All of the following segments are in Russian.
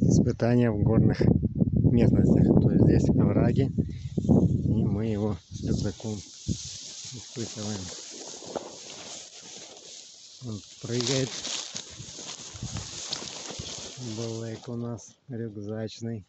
испытания в горных местностях. То есть здесь овраги, и мы его с рюкзаком испытываем. Он прыгает. Блэк у нас рюкзачный.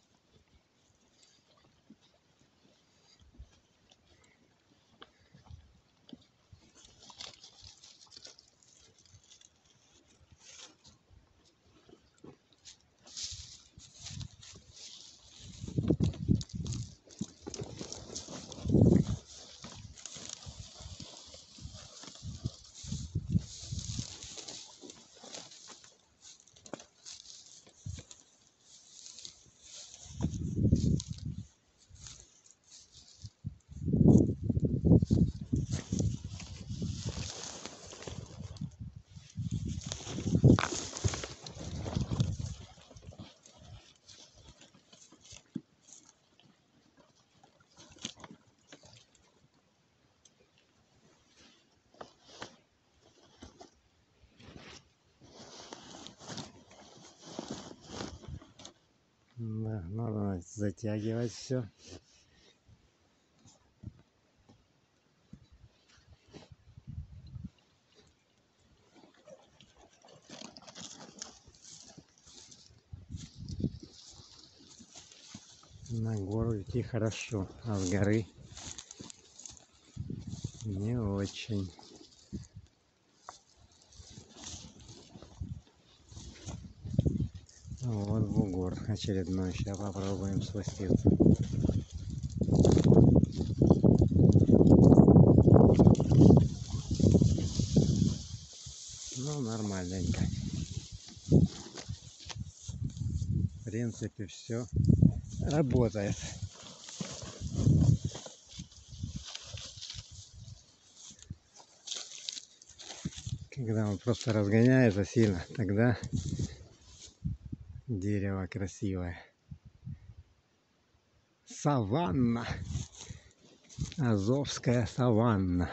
Да, надо затягивать все. На гору идти хорошо, а с горы не очень. Вот бугор очередной. Сейчас попробуем спуститься. Ну, нормальненько. В принципе, все работает. Когда он просто разгоняется сильно, тогда дерево красивое. Саванна. Азовская саванна.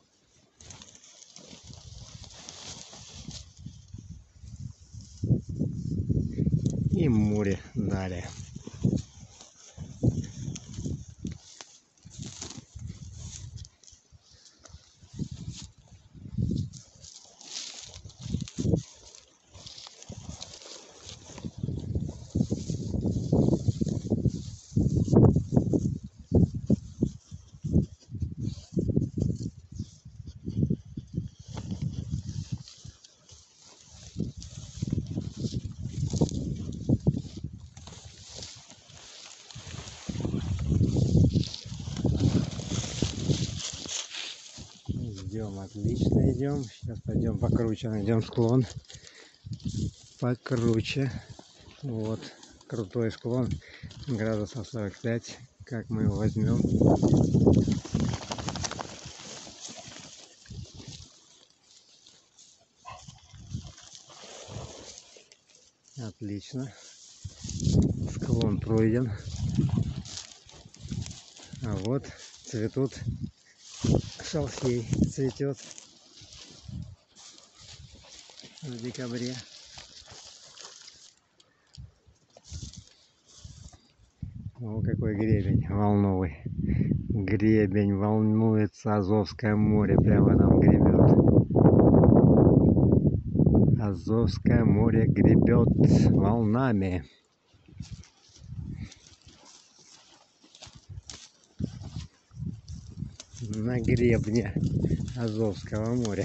И море далее. Идем, отлично идем. Сейчас пойдем покруче, найдем склон покруче. Вот крутой склон, градусов 45. Как мы его возьмем? Отлично. Склон пройден. А вот цветут, шалфей цветет в декабре. О, какой гребень волновый. Гребень волнуется, Азовское море прямо там гребет. Азовское море гребет волнами. На гребне Азовского моря.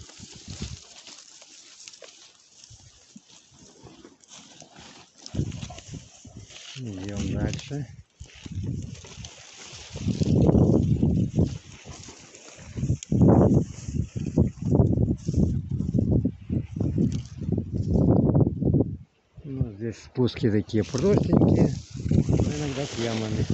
Идем дальше. Ну, здесь спуски такие простенькие, но иногда с ямами.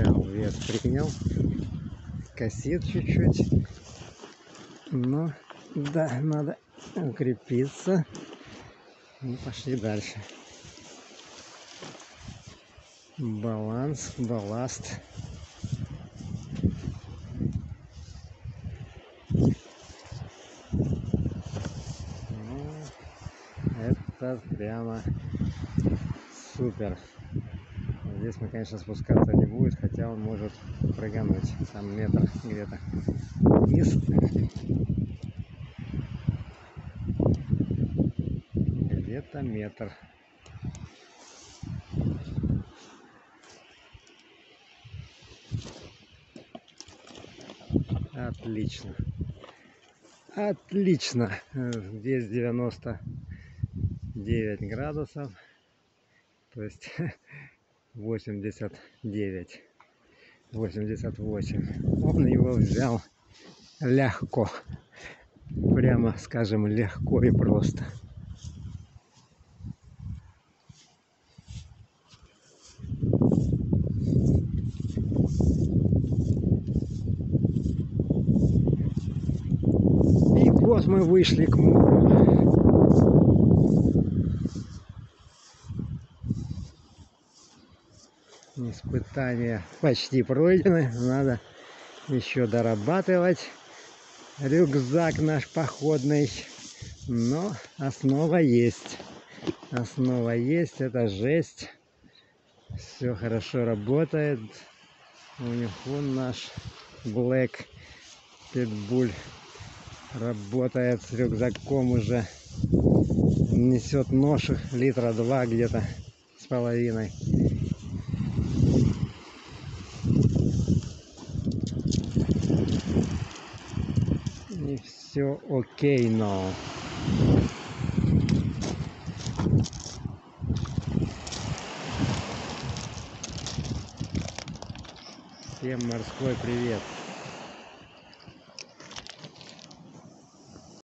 Принял, косит чуть-чуть, но Да, надо укрепиться. И пошли дальше. Баланс, балласт. Ну, это прямо супер. Здесь мы, конечно, спускаться не будет, хотя он может прыгануть там метр где-то вниз. Где-то метр. Отлично. Отлично. Здесь 99 градусов. То есть 89. 88. Он его взял легко. Прямо скажем, легко и просто. И вот мы вышли к морю. Испытания почти пройдены. Надо еще дорабатывать рюкзак наш походный. Но основа есть. Основа есть. Это жесть. Все хорошо работает. Унифон наш Black Pitbull работает с рюкзаком уже. Несет ношу литра 2 где-то с половиной. И все окей, но всем морской привет.